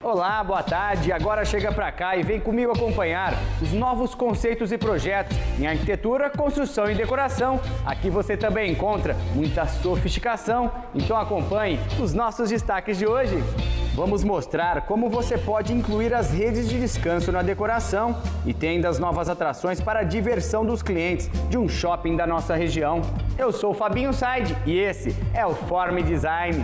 Olá, boa tarde. Agora chega pra cá e vem comigo acompanhar os novos conceitos e projetos em arquitetura, construção e decoração. Aqui você também encontra muita sofisticação. Então acompanhe os nossos destaques de hoje. Vamos mostrar como você pode incluir as redes de descanso na decoração e tem ainda as novas atrações para a diversão dos clientes de um shopping da nossa região. Eu sou o Fabinho Said e esse é o Forme Design.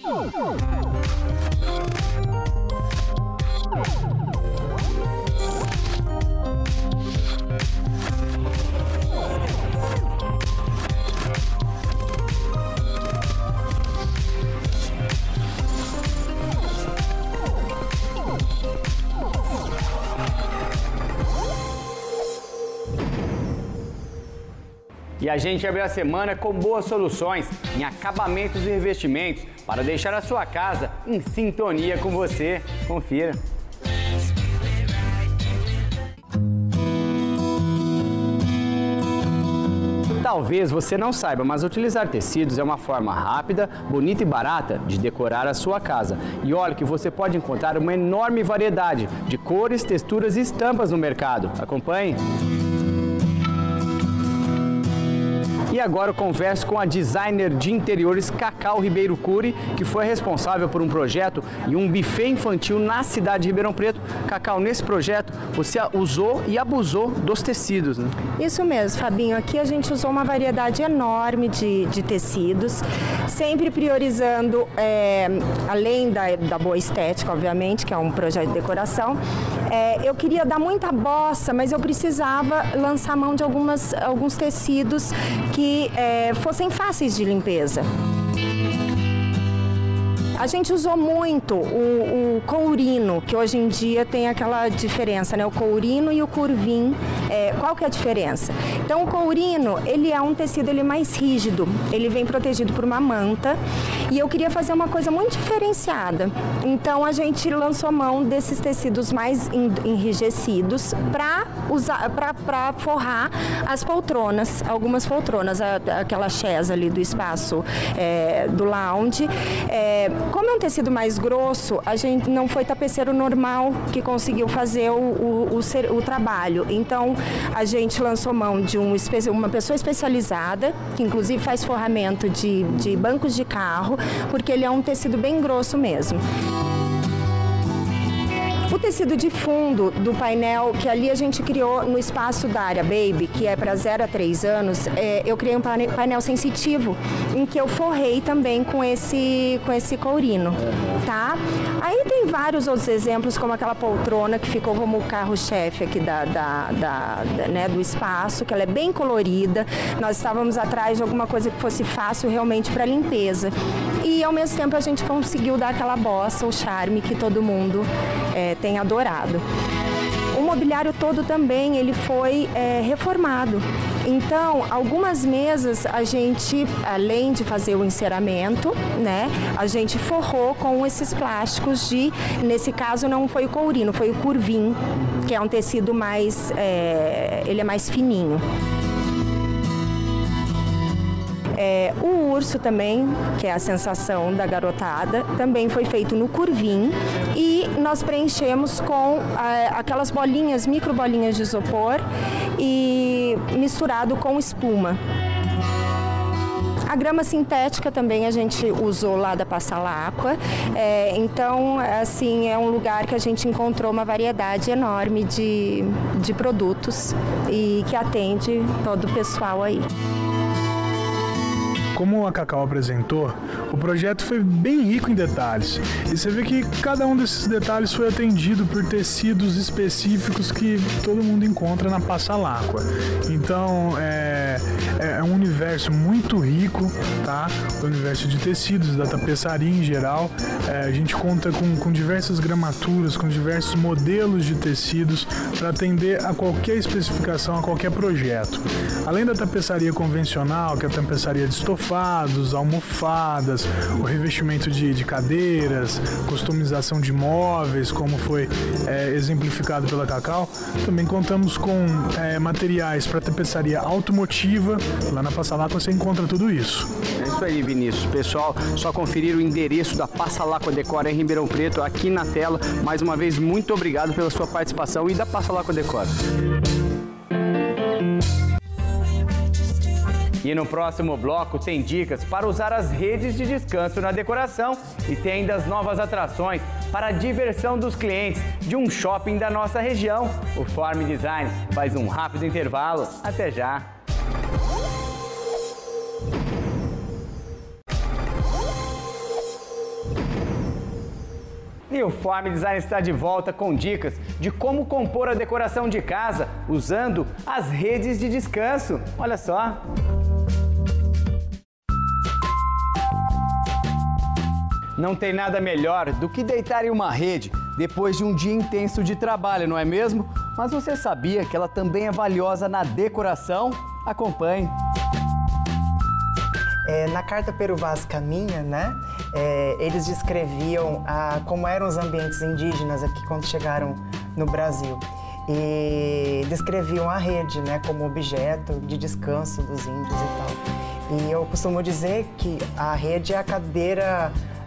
E a gente abre a semana com boas soluções em acabamentos e revestimentos para deixar a sua casa em sintonia com você. Confira! Talvez você não saiba, mas utilizar tecidos é uma forma rápida, bonita e barata de decorar a sua casa. E olha que você pode encontrar uma enorme variedade de cores, texturas e estampas no mercado. Acompanhe! E agora eu converso com a designer de interiores Cacau Ribeiro Cury, que foi responsável por um projeto e um buffet infantil na cidade de Ribeirão Preto. Cacau, nesse projeto você usou e abusou dos tecidos, né? Isso mesmo, Fabinho. Aqui a gente usou uma variedade enorme de tecidos, sempre priorizando, além da boa estética, obviamente, que é um projeto de decoração, eu queria dar muita bossa, mas eu precisava lançar mão de alguns tecidos que fossem fáceis de limpeza. A gente usou muito o courino, que hoje em dia tem aquela diferença, né? O courino e o curvim. Qual que é a diferença? Então, o courino, ele é um tecido mais rígido, ele vem protegido por uma manta e eu queria fazer uma coisa muito diferenciada. Então, a gente lançou mão desses tecidos mais enrijecidos para forrar as poltronas, algumas poltronas, aquela chaise ali do espaço do lounge. Como é um tecido mais grosso, a gente não foi tapeceiro normal que conseguiu fazer o trabalho. Então, a gente lançou mão de uma pessoa especializada, que inclusive faz forramento de bancos de carro, porque ele é um tecido bem grosso mesmo. O tecido de fundo do painel, que ali a gente criou no espaço da área Baby, que é para 0 a 3 anos, eu criei um painel sensitivo, em que eu forrei também com esse courino, tá? Aí tem vários outros exemplos, como aquela poltrona que ficou como o carro-chefe aqui né, do espaço, que ela é bem colorida. Nós estávamos atrás de alguma coisa que fosse fácil realmente para limpeza. E ao mesmo tempo a gente conseguiu dar aquela bossa, o charme que todo mundo tem adorado. O mobiliário todo também, ele foi reformado. Então, algumas mesas a gente, além de fazer o enceramento, né, a gente forrou com esses plásticos nesse caso não foi o courino, foi o curvim, que é um tecido mais, ele é mais fininho. O urso também, que é a sensação da garotada, também foi feito no curvim e nós preenchemos com aquelas bolinhas, micro bolinhas de isopor e misturado com espuma. A grama sintética também a gente usou lá da Passalacqua, então assim é um lugar que a gente encontrou uma variedade enorme de produtos e que atende todo o pessoal aí. Como a Cacau apresentou, o projeto foi bem rico em detalhes. E você vê que cada um desses detalhes foi atendido por tecidos específicos que todo mundo encontra na Passalacqua. Então, é um universo muito rico, tá? O universo de tecidos, da tapeçaria em geral. A gente conta com diversas gramaturas, com diversos modelos de tecidos para atender a qualquer especificação, a qualquer projeto. Além da tapeçaria convencional, que é a tapeçaria de estofado, estofados, almofadas, o revestimento de cadeiras, customização de móveis, como foi exemplificado pela Cacau. Também contamos com materiais para tapeçaria automotiva. Lá na Passalacqua você encontra tudo isso. É isso aí, Vinícius. Pessoal, só conferir o endereço da Passalacqua Decor em Ribeirão Preto aqui na tela. Mais uma vez, muito obrigado pela sua participação e da Passalacqua Decor. E no próximo bloco tem dicas para usar as redes de descanso na decoração e tem ainda as novas atrações para a diversão dos clientes de um shopping da nossa região. O Form Design faz um rápido intervalo. Até já! E o Form Design está de volta com dicas de como compor a decoração de casa usando as redes de descanso. Olha só! Não tem nada melhor do que deitar em uma rede depois de um dia intenso de trabalho, não é mesmo? Mas você sabia que ela também é valiosa na decoração? Acompanhe! Na carta Peru Vaz Caminha, né, eles descreviam como eram os ambientes indígenas aqui quando chegaram no Brasil. E descreviam a rede, né, como objeto de descanso dos índios e tal. E eu costumo dizer que a rede é a cadeira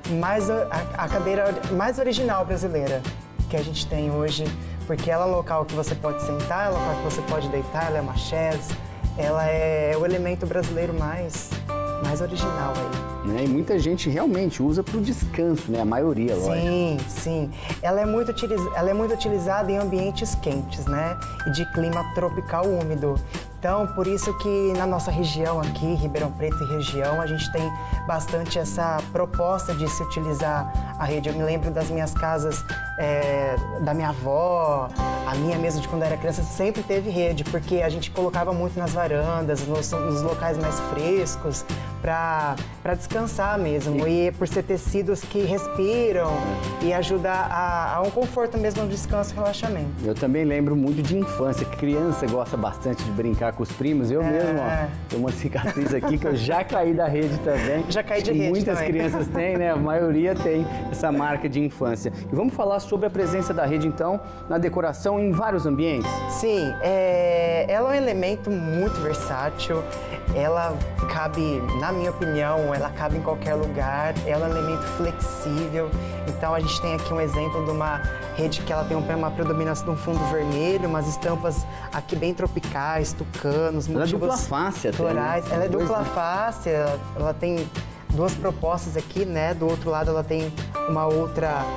mais original brasileira que a gente tem hoje, porque ela é o local que você pode sentar, é o local que você pode deitar, ela é uma chaise, ela é o elemento brasileiro mais original aí. E muita gente realmente usa para o descanso, né? A maioria, lógico. Sim, sim. Ela é muito utilizada em ambientes quentes, né? E de clima tropical úmido. Então, por isso que na nossa região aqui, Ribeirão Preto e região, a gente tem bastante essa proposta de se utilizar a rede. Eu me lembro das minhas casas, da minha avó, a minha mesmo de quando eu era criança, sempre teve rede, porque a gente colocava muito nas varandas, nos locais mais frescos, para descansar mesmo. E por ser tecidos que respiram e ajuda a um conforto mesmo, um descanso e relaxamento. Eu também lembro muito de infância, criança gosta bastante de brincar com os primos. Eu mesmo, ó, tenho uma cicatriz aqui que eu já caí da rede também. Já caí de rede muitas também. Crianças têm, né? A maioria tem essa marca de infância. E vamos falar sobre a presença da rede, então, na decoração em vários ambientes? Sim, ela é um elemento muito versátil. Ela cabe, na minha opinião, ela cabe em qualquer lugar. Ela é um elemento flexível. Então a gente tem aqui um exemplo de uma rede que ela tem uma predominância de um fundo vermelho, umas estampas aqui bem tropicais, tucanos, ela motivos é dupla face até, florais. Né? Ela é dupla face, ela tem duas propostas aqui, né? Do outro lado ela tem uma outra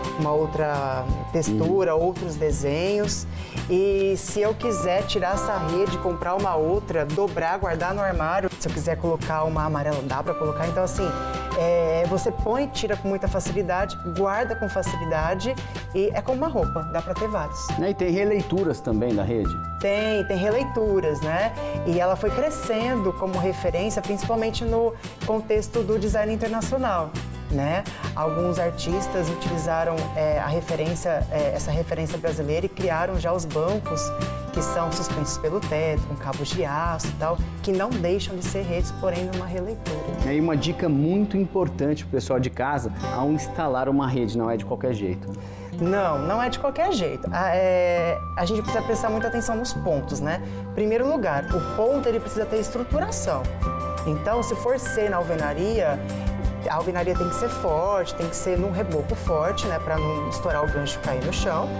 textura, outros desenhos. E se eu quiser tirar essa rede, comprar uma outra, dobrar, guardar no armário, se eu quiser colocar uma amarela, dá para colocar. Então assim, você põe, tira com muita facilidade, guarda com facilidade e é como uma roupa, dá para ter vários. E tem releituras também da rede? Tem releituras, né? E ela foi crescendo como referência, principalmente no contexto do design internacional, né? Alguns artistas utilizaram essa referência brasileira e criaram já os bancos que são suspensos pelo teto, com cabos de aço e tal, que não deixam de ser redes, porém numa releitura. E aí uma dica muito importante para o pessoal de casa ao instalar uma rede, não é de qualquer jeito. Não é de qualquer jeito. A gente precisa prestar muita atenção nos pontos, né? Primeiro lugar, o ponto ele precisa ter estruturação. Então, se for ser na alvenaria, a alvenaria tem que ser forte, tem que ser num reboco forte, né? Para não estourar o gancho e cair no chão.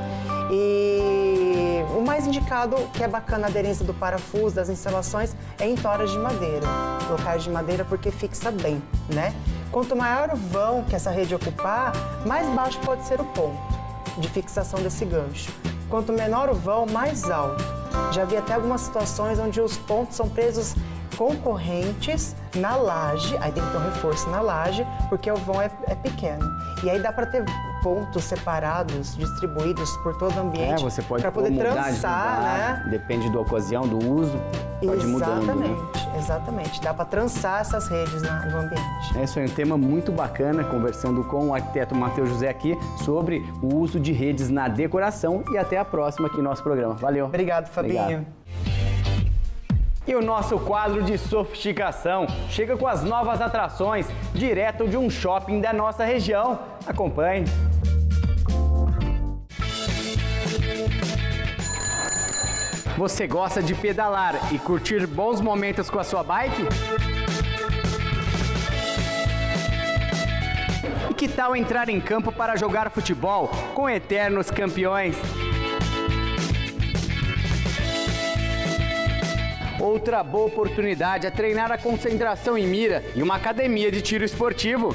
E o mais indicado, que é bacana a aderência do parafuso, das instalações, é em toras de madeira. Locais de madeira porque fixa bem, né? Quanto maior o vão que essa rede ocupar, mais baixo pode ser o ponto de fixação desse gancho. Quanto menor o vão, mais alto. Já vi até algumas situações onde os pontos são presos com correntes na laje, aí tem que ter um reforço na laje, porque o vão é pequeno. E aí dá para ter pontos separados, distribuídos por todo o ambiente, você pode para poder trançar, né? Depende da ocasião, do uso, pode ir mudando, né? Exatamente. Dá para trançar essas redes no ambiente. Isso é um tema muito bacana, conversando com o arquiteto Matheus José aqui sobre o uso de redes na decoração e até a próxima aqui no nosso programa. Valeu. Obrigado, Fabinho. Obrigado. E o nosso quadro de sofisticação chega com as novas atrações, direto de um shopping da nossa região. Acompanhe. Você gosta de pedalar e curtir bons momentos com a sua bike? E que tal entrar em campo para jogar futebol com eternos campeões? Outra boa oportunidade é treinar a concentração em mira em uma academia de tiro esportivo.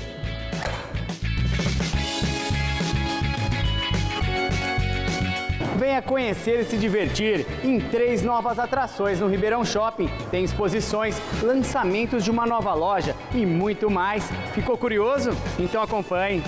Venha conhecer e se divertir em 3 novas atrações no Ribeirão Shopping. Tem exposições, lançamentos de uma nova loja e muito mais. Ficou curioso? Então acompanhe.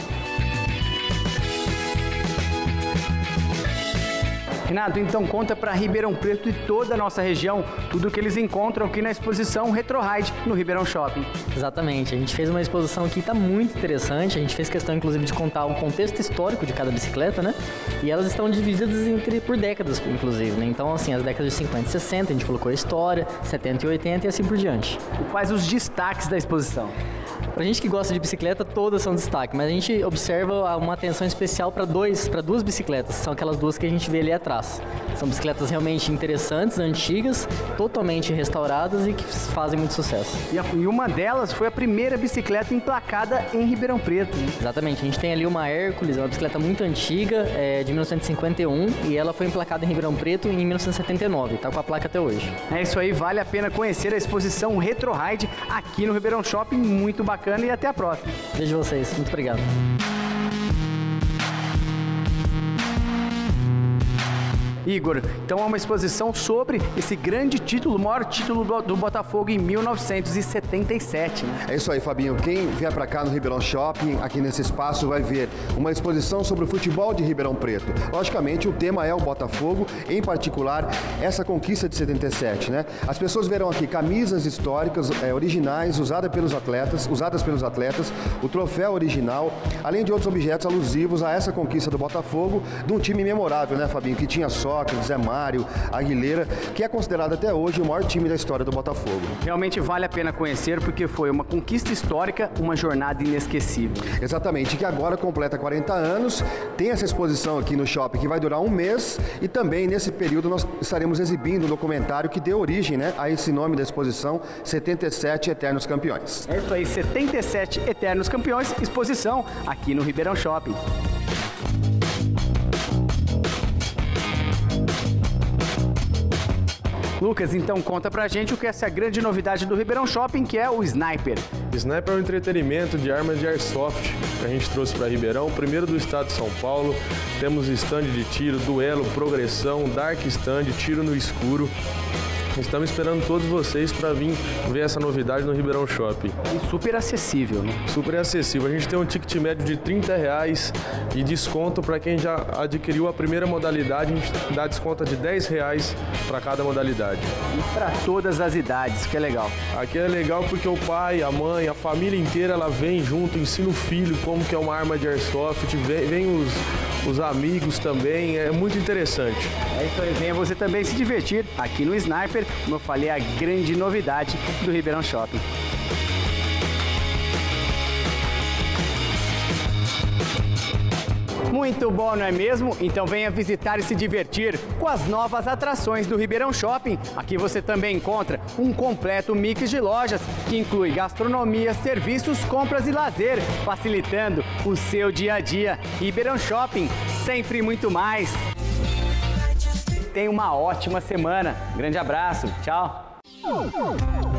Renato, então conta para Ribeirão Preto e toda a nossa região tudo o que eles encontram aqui na exposição Retro Ride no Ribeirão Shopping. Exatamente, a gente fez uma exposição aqui, está muito interessante, a gente fez questão inclusive de contar um contexto histórico de cada bicicleta, né? E elas estão divididas por décadas, inclusive, né? Então, assim, as décadas de 50 e 60, a gente colocou a história, 70 e 80 e assim por diante. E quais os destaques da exposição? Pra gente que gosta de bicicleta, todas são destaque, mas a gente observa uma atenção especial para duas bicicletas, são aquelas duas que a gente vê ali atrás. São bicicletas realmente interessantes, antigas, totalmente restauradas e que fazem muito sucesso. E uma delas foi a primeira bicicleta emplacada em Ribeirão Preto, né? Exatamente, a gente tem ali uma Hércules, uma bicicleta muito antiga, de 1951, e ela foi emplacada em Ribeirão Preto em 1979, tá com a placa até hoje. É isso aí, vale a pena conhecer a exposição Retro Ride aqui no Ribeirão Shopping, muito bacana, e até a próxima. Vejo vocês, muito obrigado. Igor, então é uma exposição sobre esse grande título, o maior título do Botafogo em 1977, né? É isso aí, Fabinho. Quem vier para cá no Ribeirão Shopping, aqui nesse espaço, vai ver uma exposição sobre o futebol de Ribeirão Preto. Logicamente, o tema é o Botafogo, em particular, essa conquista de 77, né? As pessoas verão aqui camisas históricas, originais, usadas pelos atletas, o troféu original, além de outros objetos alusivos a essa conquista do Botafogo, de um time memorável, né, Fabinho? Que tinha Zé Mário, Aguilera, que é considerado até hoje o maior time da história do Botafogo. Realmente vale a pena conhecer porque foi uma conquista histórica, uma jornada inesquecível. Exatamente, que agora completa 40 anos, tem essa exposição aqui no shopping que vai durar um mês e também nesse período nós estaremos exibindo um documentário que deu origem, né, a esse nome da exposição, 77 Eternos Campeões. É isso aí, 77 Eternos Campeões, exposição aqui no Ribeirão Shopping. Lucas, então conta pra gente o que é essa grande novidade do Ribeirão Shopping, que é o Sniper. Sniper é um entretenimento de armas de airsoft que a gente trouxe para Ribeirão, primeiro do estado de São Paulo. Temos stand de tiro, duelo, progressão, dark stand, tiro no escuro. Estamos esperando todos vocês para vir ver essa novidade no Ribeirão Shopping. E super acessível, né? Super acessível. A gente tem um ticket médio de R$30 e desconto para quem já adquiriu a primeira modalidade. A gente dá desconto de R$10 para cada modalidade. E para todas as idades, que é legal. Aqui é legal porque o pai, a mãe, a família inteira, ela vem junto, ensina o filho como que é uma arma de airsoft, vem os amigos também, é muito interessante. É isso aí, venha você também se divertir aqui no Sniper, como eu falei, a grande novidade do Ribeirão Shopping. Muito bom, não é mesmo? Então venha visitar e se divertir com as novas atrações do Ribeirão Shopping. Aqui você também encontra um completo mix de lojas que inclui gastronomia, serviços, compras e lazer, facilitando o seu dia a dia. Ribeirão Shopping, sempre muito mais. Tenha uma ótima semana. Grande abraço. Tchau.